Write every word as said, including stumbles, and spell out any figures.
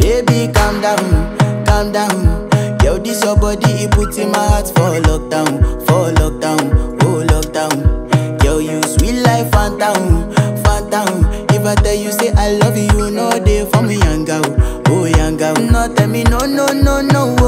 Baby, calm down, calm down. Yo, this your body, it puts in my heart for lockdown, for lockdown, oh lockdown. Yo, you sweet life, phantom, phantom. If I tell you say I love you, you know they for me, young girl, oh young girl. No, tell me no, no, no, no.